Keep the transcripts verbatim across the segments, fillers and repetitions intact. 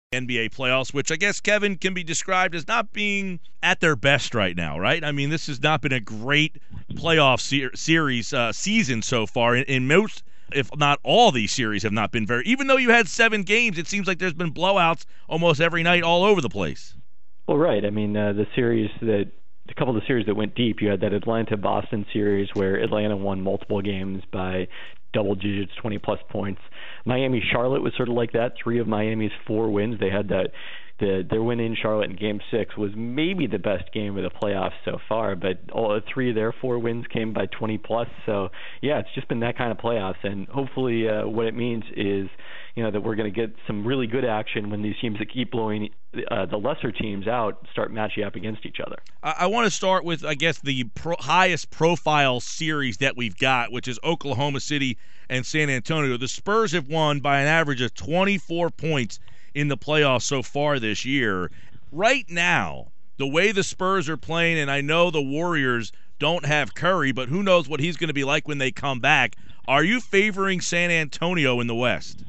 N B A playoffs, which I guess, Kevin, can be described as not being at their best right now, right? I mean, this has not been a great playoff ser- series uh, season so far. In, in most, if not all, these series have not been very. Even though you had seven games, it seems like there's been blowouts almost every night all over the place. Well, right. I mean, uh, the series that a couple of the series that went deep, you had that Atlanta-Boston series where Atlanta won multiple games by double digits, twenty-plus points. Miami-Charlotte was sort of like that. Three of Miami's four wins, they had that. The, their win in Charlotte in Game Six was maybe the best game of the playoffs so far, but all three of their four wins came by twenty plus. So yeah, it's just been that kind of playoffs, and hopefully, uh, what it means is, you know, that we're going to get some really good action when these teams that keep blowing uh, the lesser teams out start matching up against each other. I, I want to start with, I guess, the pro- highest profile series that we've got, which is Oklahoma City and San Antonio. The Spurs have won by an average of twenty-four points in the playoffs so far this year. Right now, the way the Spurs are playing, and I know the Warriors don't have Curry, but who knows what he's going to be like when they come back. Are you favoring San Antonio in the West?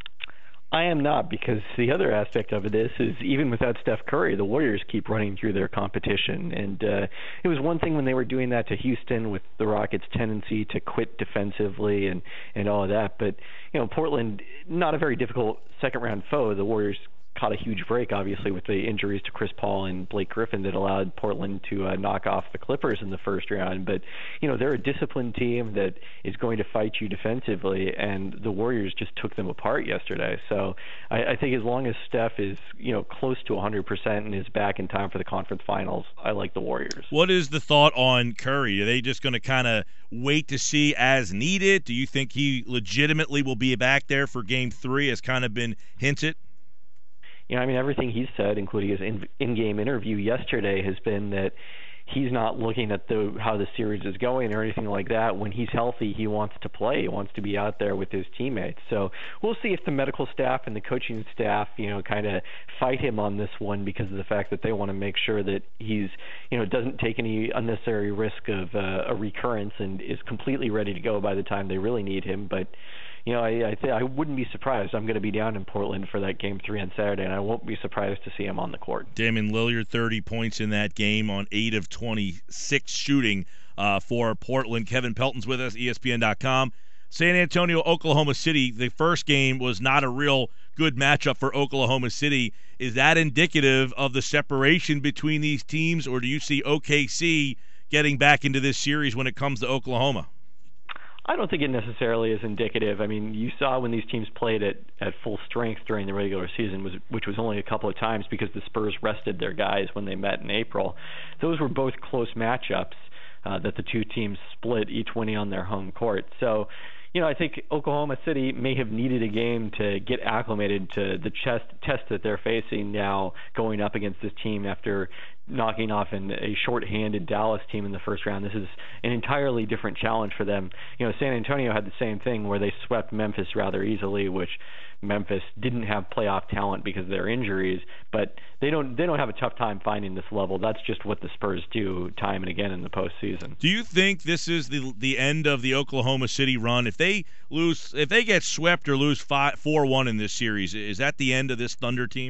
I am not, because the other aspect of this is even without Steph Curry, the Warriors keep running through their competition. And uh, it was one thing when they were doing that to Houston with the Rockets' tendency to quit defensively and, and all of that. But, you know, Portland, not a very difficult second-round foe. The Warriors caught a huge break, obviously, with the injuries to Chris Paul and Blake Griffin that allowed Portland to uh, knock off the Clippers in the first round. But, you know, they're a disciplined team that is going to fight you defensively, and the Warriors just took them apart yesterday. So I, I think as long as Steph is, you know, close to one hundred percent and is back in time for the conference finals, I like the Warriors. What is the thought on Curry? Are they just going to kind of wait to see as needed? Do you think he legitimately will be back there for game three, as kind of been hinted? You know, I mean, everything he's said, including his in, in-game interview yesterday, has been that he's not looking at the how the series is going or anything like that. When he's healthy, he wants to play. He wants to be out there with his teammates. So we'll see if the medical staff and the coaching staff, you know, kind of fight him on this one because of the fact that they want to make sure that he's, you know, doesn't take any unnecessary risk of uh, a recurrence and is completely ready to go by the time they really need him. But you know, I I, th- I wouldn't be surprised. I'm going to be down in Portland for that game three on Saturday, and I won't be surprised to see him on the court. Damian Lillard, thirty points in that game on eight of twenty-six shooting uh, for Portland. Kevin Pelton's with us, E S P N dot com. San Antonio, Oklahoma City, the first game was not a real good matchup for Oklahoma City. Is that indicative of the separation between these teams, or do you see O K C getting back into this series when it comes to Oklahoma? I don't think it necessarily is indicative. I mean, you saw when these teams played at, at full strength during the regular season, was, which was only a couple of times because the Spurs rested their guys when they met in April. Those were both close matchups uh, that the two teams split, each winning on their home court. So, you know, I think Oklahoma City may have needed a game to get acclimated to the chest, test that they're facing now going up against this team after knocking off an, a short-handed Dallas team in the first round. This is an entirely different challenge for them. You know, San Antonio had the same thing where they swept Memphis rather easily, which Memphis didn't have playoff talent because of their injuries, but they don't they don't have a tough time finding this level. That's just what the Spurs do time and again in the postseason. Do you think this is the the end of the Oklahoma City run? If they lose, if they get swept or lose four one in this series, is that the end of this Thunder team?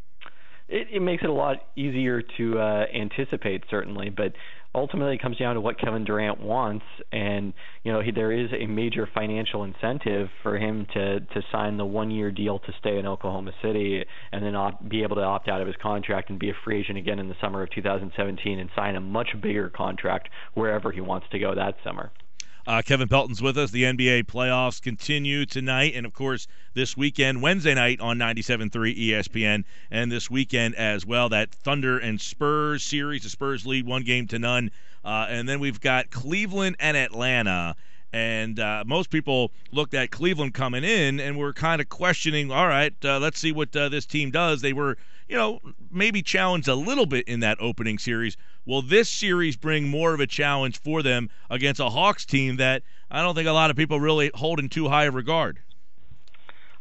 It, it makes it a lot easier to uh, anticipate, certainly, but ultimately it comes down to what Kevin Durant wants, and you know he, there is a major financial incentive for him to, to sign the one-year deal to stay in Oklahoma City and then opt, be able to opt out of his contract and be a free agent again in the summer of two thousand seventeen and sign a much bigger contract wherever he wants to go that summer. Uh, Kevin Pelton's with us. The N B A playoffs continue tonight, and of course this weekend, Wednesday night on ninety-seven point three E S P N, and this weekend as well, that Thunder and Spurs series. The Spurs lead one game to none, uh, and then we've got Cleveland and Atlanta. And uh, most people looked at Cleveland coming in and were kind of questioning, all right, uh, let's see what uh, this team does. They were, you know, maybe challenged a little bit in that opening series. Will this series bring more of a challenge for them against a Hawks team that I don't think a lot of people really hold in too high a regard?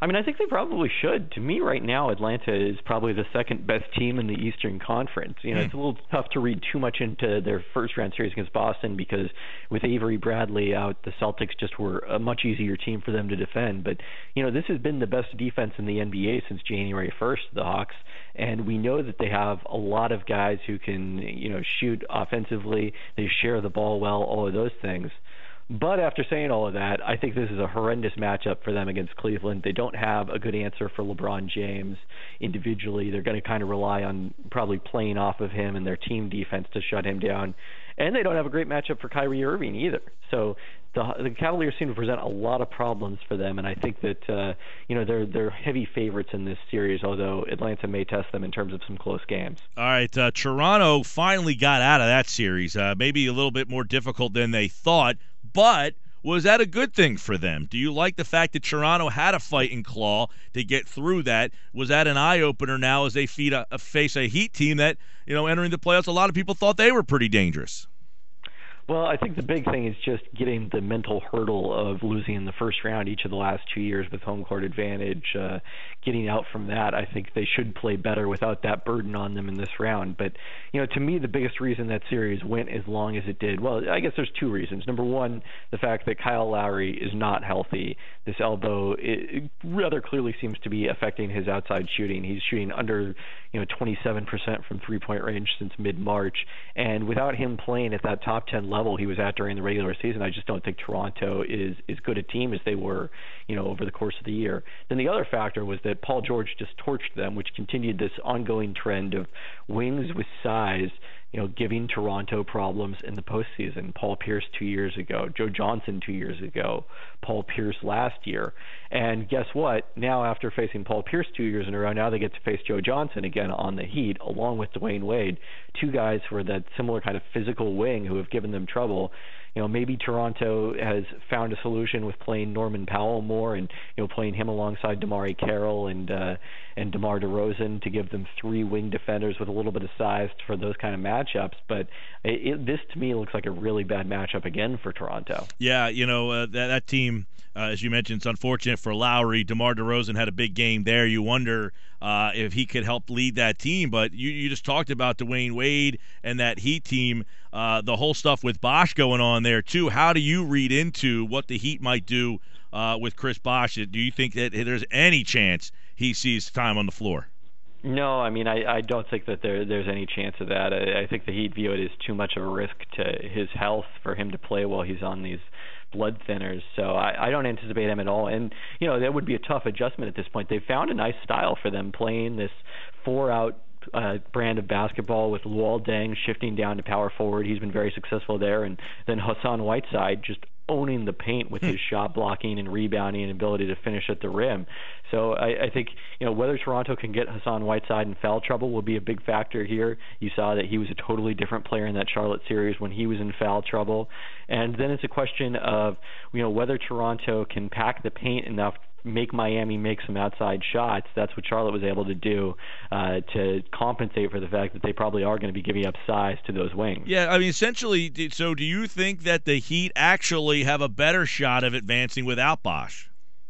I mean, I think they probably should. To me, right now, Atlanta is probably the second best team in the Eastern Conference. You know, mm. it's a little tough to read too much into their first round series against Boston because with Avery Bradley out, the Celtics just were a much easier team for them to defend. But, you know, this has been the best defense in the N B A since January first, the Hawks. And we know that they have a lot of guys who can, you know, shoot offensively. They share the ball well, all of those things. But after saying all of that, I think this is a horrendous matchup for them against Cleveland. They don't have a good answer for LeBron James individually. They're going to kind of rely on probably playing off of him and their team defense to shut him down. And they don't have a great matchup for Kyrie Irving either. So the, the Cavaliers seem to present a lot of problems for them, and I think that uh, you know they're they're heavy favorites in this series, although Atlanta may test them in terms of some close games. All right, uh, Toronto finally got out of that series. Uh, maybe a little bit more difficult than they thought, but was that a good thing for them? Do you like the fact that Toronto had a fighting claw to get through that? Was that an eye-opener now as they feed a, a face a Heat team that, you know, entering the playoffs, a lot of people thought they were pretty dangerous? Well, I think the big thing is just getting the mental hurdle of losing in the first round each of the last two years with home court advantage. Uh, getting out from that, I think they should play better without that burden on them in this round. But, you know, to me, the biggest reason that series went as long as it did, well, I guess there's two reasons. Number one, the fact that Kyle Lowry is not healthy. This elbow it rather clearly seems to be affecting his outside shooting. He's shooting under, you know, twenty-seven percent from three-point range since mid-March. And without him playing at that top ten level he was at during the regular season, I just don't think Toronto is as good a team as they were, you know, over the course of the year. Then the other factor was that Paul George just torched them, which continued this ongoing trend of wings with size, you know, giving Toronto problems in the postseason. Paul Pierce two years ago, Joe Johnson two years ago, Paul Pierce last year. And guess what? Now after facing Paul Pierce two years in a row, now they get to face Joe Johnson again on the Heat, along with Dwayne Wade, two guys who are that similar kind of physical wing who have given them trouble. You know, maybe Toronto has found a solution with playing Norman Powell more and, you know, playing him alongside DeMar Carroll and uh, and DeMar DeRozan to give them three wing defenders with a little bit of size for those kind of matchups. But it, it, this, to me, looks like a really bad matchup again for Toronto. Yeah, you know, uh, that, that team, uh, as you mentioned, it's unfortunate for Lowry. DeMar DeRozan had a big game there. You wonder uh, if he could help lead that team. But you, you just talked about Dwayne Wade and that Heat team, uh, the whole stuff with Bosh going on there, too. How do you read into what the Heat might do uh, with Chris Bosh? Do you think that there's any chance he sees time on the floor? No, I mean, I, I don't think that there there's any chance of that. I, I think the Heat view it as too much of a risk to his health for him to play while he's on these blood thinners. So I, I don't anticipate him at all. And, you know, that would be a tough adjustment at this point. They've found a nice style for them, playing this four-out Uh, brand of basketball with Luol Deng shifting down to power forward. He's been very successful there. And then Hassan Whiteside just owning the paint with his shot blocking and rebounding and ability to finish at the rim. So I, I think, you know, whether Toronto can get Hassan Whiteside in foul trouble will be a big factor here. You saw that he was a totally different player in that Charlotte series when he was in foul trouble. And then it's a question of, you know, whether Toronto can pack the paint enough, make Miami make some outside shots. That's what Charlotte was able to do uh, to compensate for the fact that they probably are going to be giving up size to those wings. Yeah, I mean, essentially, so do you think that the Heat actually have a better shot of advancing without Bosh?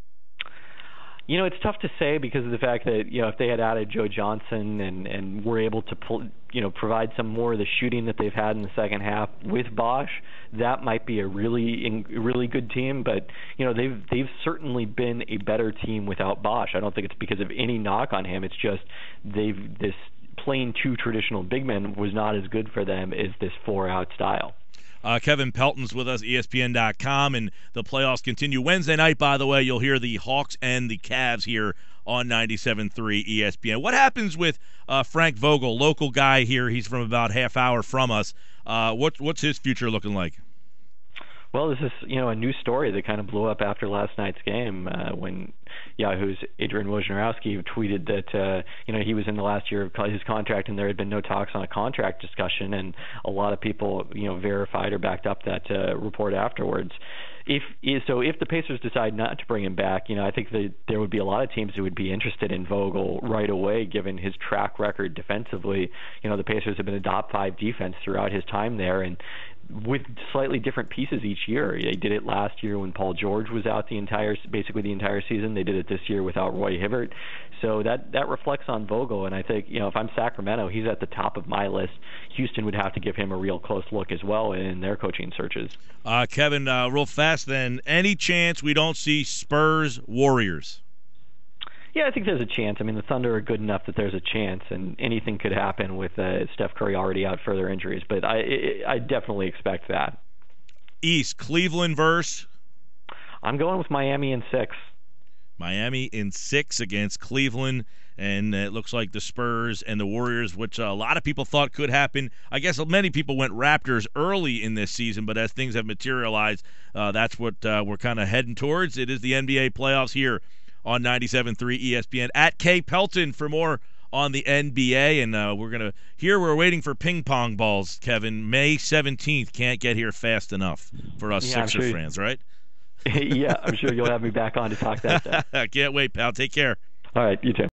You know, it's tough to say because of the fact that, you know, if they had added Joe Johnson and, and were able to pull, you know, provide some more of the shooting that they've had in the second half with Bosh, that might be a really, really good team. But, you know, they've they've certainly been a better team without Bosh. I don't think it's because of any knock on him. It's just they've this playing two traditional big men was not as good for them as this four-out style. Uh, Kevin Pelton's with us, E S P N dot com, and the playoffs continue. Wednesday night, by the way, you'll hear the Hawks and the Cavs here on ninety-seven point three E S P N. What happens with uh, Frank Vogel, local guy here? He's from about half hour from us. Uh, what, what's his future looking like? Well, this is, you know, a new story that kind of blew up after last night's game uh, when Yahoo's Adrian Wojnarowski tweeted that, uh, you know, he was in the last year of his contract and there had been no talks on a contract discussion, and a lot of people, you know, verified or backed up that uh, report afterwards. If so, if the Pacers decide not to bring him back, you know, I think that there would be a lot of teams who would be interested in Vogel right away, given his track record defensively. You know, the Pacers have been a top five defense throughout his time there, and with slightly different pieces each year. They did it last year when Paul George was out the entire, basically the entire season. They did it this year without Roy Hibbert. So that that reflects on Vogel, and I think, you know, if I'm Sacramento, he's at the top of my list. Houston would have to give him a real close look as well in their coaching searches. Uh, Kevin, uh, real fast then, any chance we don't see Spurs Warriors? Yeah, I think there's a chance. I mean, the Thunder are good enough that there's a chance, and anything could happen with uh, Steph Curry already out further injuries. But I, I definitely expect that. East, Cleveland versus? I'm going with Miami in six. Miami in six against Cleveland, and it looks like the Spurs and the Warriors, which a lot of people thought could happen. I guess many people went Raptors early in this season, but as things have materialized, uh, that's what uh, we're kind of heading towards. It is the N B A playoffs here on ninety-seven point three E S P N. At K Pelton for more on the N B A, and uh, we're going to here we're waiting for ping pong balls, Kevin. May seventeenth can't get here fast enough for us yeah, Sixer sure. fans, right? Yeah, I'm sure you'll have me back on to talk that. Can't wait, pal. Take care. All right, you too.